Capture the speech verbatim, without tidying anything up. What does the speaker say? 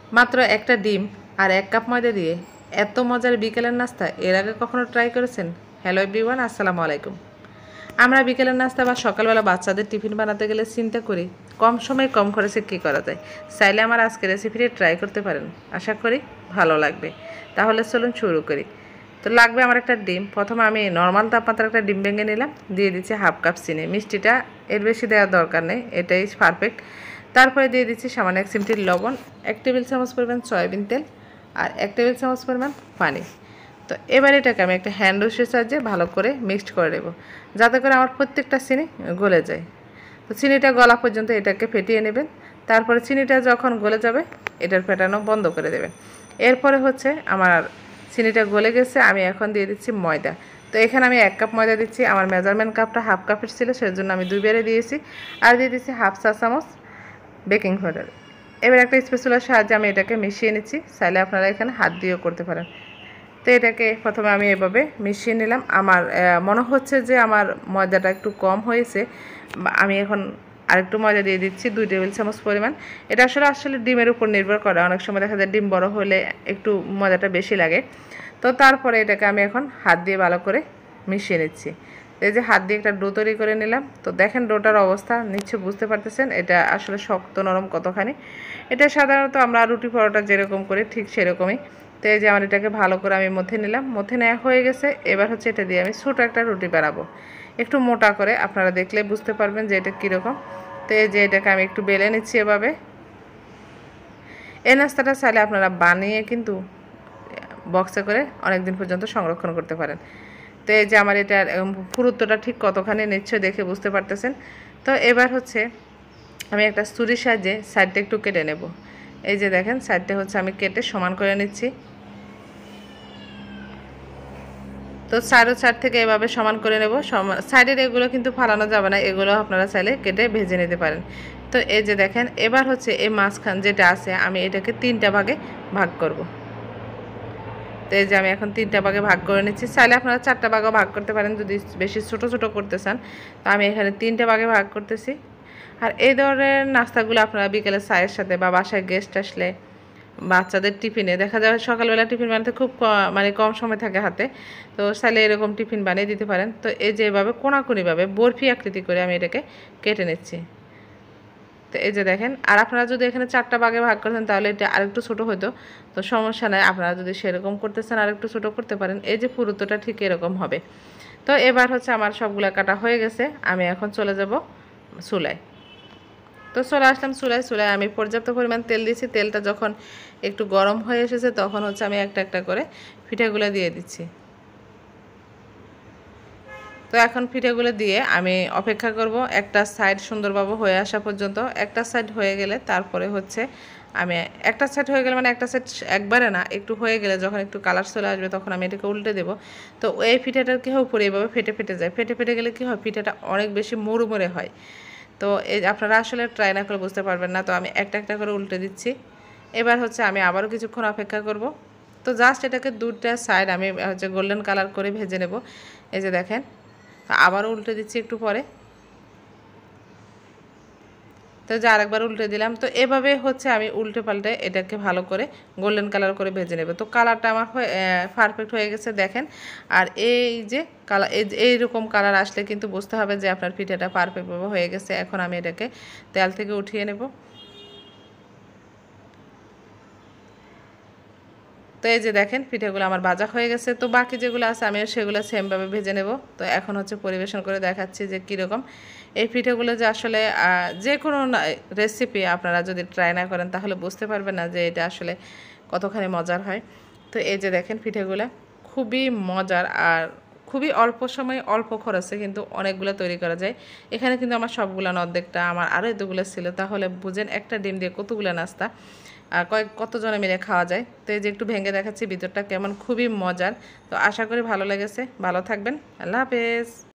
মাত্র একটা ডিম আর এক কাপ ময়দা দিয়ে এত মজার বিকেলের নাস্তা এর আগে কখনো ট্রাই করেছেন? হ্যালো এভরিওয়ান, আসসালামু আলাইকুম। আমরা বিকেলের নাস্তা বা সকালবেলা বাচ্চাদের টিফিন বানাতে গেলে চিন্তা করি কম সময়ে কম খরচে কী করা যায়। চাইলে আমার আজকের রেসিপিটি ট্রাই করতে পারেন, আশা করি ভালো লাগবে। তাহলে চলুন শুরু করি। তো লাগবে আমার একটা ডিম। প্রথমে আমি নর্মাল তাপমাত্রার একটা ডিম ভেঙে নিলাম, দিয়ে দিচ্ছি হাফ কাপ চিনি। মিষ্টিটা এর বেশি দেওয়ার দরকার নেই, এটাই পারফেক্ট। তারপরে দিয়ে দিচ্ছি সামান্য এক চিমটি লবণ, এক টেবিল চামচ পরিমাণ সয়াবিন তেল আর এক টেবিল চামচ পরিমাণ পানি। তো এবার এটাকে আমি একটা হ্যান্ড ওয়াশের সাহায্যে ভালো করে মিক্সড করে দেবো, যাতে করে আমার প্রত্যেকটা চিনি গলে যায়। তো চিনিটা গলা পর্যন্ত এটাকে ফেটিয়ে নেবেন। তারপরে চিনিটা যখন গলে যাবে এটার ফেটানো বন্ধ করে দেবেন। এরপরে হচ্ছে আমার চিনিটা গলে গেছে, আমি এখন দিয়ে দিচ্ছি ময়দা। তো এখানে আমি এক কাপ ময়দা দিচ্ছি, আমার মেজারমেন্ট কাপটা হাফ কাপের ছিল, সেজন্য আমি দুই বেড়ে দিয়েছি। আর দিয়ে দিচ্ছি হাফ চা চামচ বেকিং পাউডার। এবার একটা স্প্যাচুলার সাহায্যে আমি এটাকে মিশিয়ে নিচ্ছি, চাইলে আপনারা এখানে হাত দিয়েও করতে পারেন। তো এটাকে প্রথমে আমি এভাবে মিশিয়ে নিলাম। আমার মনে হচ্ছে যে আমার ময়দাটা একটু কম হয়েছে, আমি এখন আরেকটু ময়দা দিয়ে দিচ্ছি দুই টেবিল চামচ পরিমাণ। এটা আসলে আসলে ডিমের উপর নির্ভর করে, অনেক সময় দেখা যায় ডিম বড় হলে একটু ময়দাটা বেশি লাগে। তো তারপরে এটাকে আমি এখন হাত দিয়ে ভালো করে মিশিয়ে নিচ্ছি। এই যে হাত দিয়ে একটা ডো তৈরি করে নিলাম। তো দেখেন ডোটার অবস্থা নিশ্চয়ই বুঝতে পারতেছেন এটা আসলে শক্ত নরম কতখানি। এটা সাধারণত আমরা রুটি পরোটা যেরকম করি ঠিক সেরকমই। তো এই যে আমার এটাকে ভালো করে আমি মধ্যে নিলাম, মধ্যে নেওয়া হয়ে গেছে। এবার হচ্ছে এটা দিয়ে আমি ছোটো একটা রুটি বানাবো, একটু মোটা করে। আপনারা দেখলে বুঝতে পারবেন যে এটা কীরকম। তো এই যে এটাকে আমি একটু বেলে নিচ্ছি এভাবে। এই নাস্তাটা চাইলে আপনারা বানিয়ে কিন্তু বক্সে করে অনেক দিন পর্যন্ত সংরক্ষণ করতে পারেন। তো এই যে আমার এটার পুরুত্বটা ঠিক কতখানি নিশ্চয়ই দেখে বুঝতে পারতেছেন। তো এবার হচ্ছে আমি একটা ছুরির সাহায্যে সাইডটা একটু কেটে নেব। এই যে দেখেন সাইডটা হচ্ছে আমি কেটে সমান করে নিচ্ছি। তো সাইডও সাইড থেকে এভাবে সমান করে নেব। সাইডের এগুলো কিন্তু ফালানো যাবে না, এগুলো আপনারা চাইলে কেটে ভেজে নিতে পারেন। তো এই যে দেখেন এবার হচ্ছে এই মাঝখান যেটা আছে আমি এটাকে তিনটা ভাগে ভাগ করব। তো এই যে আমি এখন তিনটা ভাগে ভাগ করে নিচ্ছি, চাইলে আপনারা চারটা ভাগও ভাগ করতে পারেন যদি বেশি ছোট ছোট করতে চান। তো আমি এখানে তিনটা ভাগে ভাগ করতেছি। আর এই ধরনের নাস্তাগুলো আপনারা বিকেলে চায়ের সাথে বা বাসায় গেস্ট আসলে বাচ্চাদের টিফিনে দেখা যায় সকালবেলা টিফিন বানাতে খুব মানে কম সময় থাকে হাতে, তো চাইলে এরকম টিফিন বানিয়ে দিতে পারেন। তো এই যে এভাবে কোনাকুনিভাবে বরফি আকৃতি করে আমি এটাকে কেটে নিচ্ছি। তো এই যে দেখেন, আর আপনারা যদি এখানে চারটা ভাগে ভাগ করতেন তাহলে এটা আরেকটু ছোটো হতো। তো সমস্যা নাই, আপনারা যদি সেরকম করতেছেন আরেকটু ছোটো করতে পারেন। এই যে পুরুত্বটা ঠিক এরকম হবে। তো এবার হচ্ছে আমার সবগুলো কাটা হয়ে গেছে, আমি এখন চলে যাব চুলায়। তো চলে আসলাম চুলায়। চুলায় আমি পর্যাপ্ত পরিমাণ তেল দিয়েছি। তেলটা যখন একটু গরম হয়ে এসেছে তখন হচ্ছে আমি একটা একটা করে পিঠাগুলো দিয়ে দিচ্ছি। তো এখন পিঠাগুলো দিয়ে আমি অপেক্ষা করব একটা সাইড সুন্দরভাবে হয়ে আসা পর্যন্ত। একটা সাইড হয়ে গেলে তারপরে হচ্ছে আমি একটা সাইড হয়ে গেলে মানে একটা সাইড একবারে না, একটু হয়ে গেলে যখন একটু কালার চলে আসবে তখন আমি এটাকে উল্টে দেবো। তো এই পিঠাটার কী হয় উপরে এভাবে ফেটে ফেটে যায়, ফেটে ফেটে গেলে কী হয় পিঠাটা অনেক বেশি মুড়মুড়ে হয়। তো এই আপনারা আসলে ট্রাই না করে বুঝতে পারবেন না। তো আমি একটা একটা করে উল্টে দিচ্ছি। এবার হচ্ছে আমি আবারও কিছুক্ষণ অপেক্ষা করব। তো জাস্ট এটাকে দুটা সাইড আমি হচ্ছে গোল্ডেন কালার করে ভেজে নেব। এই যে দেখেন, আবারও উল্টে দিচ্ছি একটু পরে। তো যে আরেকবার উল্টে দিলাম। তো এভাবে হচ্ছে আমি উল্টে পাল্টে এটাকে ভালো করে গোল্ডেন কালার করে ভেজে নেব। তো কালারটা আমার পারফেক্ট হয়ে গেছে দেখেন। আর এই যে কালার এইরকম কালার আসলে কিন্তু বুঝতে হবে যে আপনার পিঠাটা পারফেক্টভাবে হয়ে গেছে। এখন আমি এটাকে তেল থেকে উঠিয়ে নেব। তো এই যে দেখেন পিঠাগুলো আমার ভাজা হয়ে গেছে। তো বাকি যেগুলো আছে আমি সেগুলো সেমভাবে ভেজে নেব। তো এখন হচ্ছে পরিবেশন করে দেখাচ্ছি যে কীরকম এই পিঠাগুলো। যে আসলে যে কোনো রেসিপি আপনারা যদি ট্রাই না করেন তাহলে বুঝতে পারবেন না যে এটা আসলে কতখানি মজার হয়। তো এই যে দেখেন পিঠাগুলো খুবই মজার আর খুবই অল্প সময় অল্প খরচে কিন্তু অনেকগুলো তৈরি করা যায়। এখানে কিন্তু আমার সবগুলো অর্ধেকটা আমার আরও এতগুলো ছিল, তাহলে বুঝেন একটা ডিম দিয়ে কতগুলো নাস্তা আর কয়েক কতজনে মিলে খাওয়া যায়। তো এই যে একটু ভেঙে দেখাচ্ছি ভিতরটা কেমন, খুবই মজার। তো আশা করি ভালো লেগেছে। ভালো থাকবেন, আল্লাহ হাফেজ।